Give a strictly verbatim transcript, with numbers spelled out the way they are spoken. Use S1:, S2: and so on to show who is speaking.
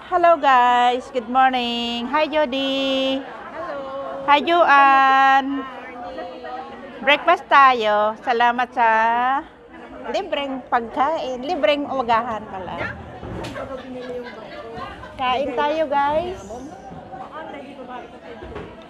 S1: Hello guys, good morning. Hi Jody.
S2: Hello.
S1: Hi Joan. Breakfast tayo. Salamat sa libreng pagkain. Libreng umagahan pala. Kain tayo guys.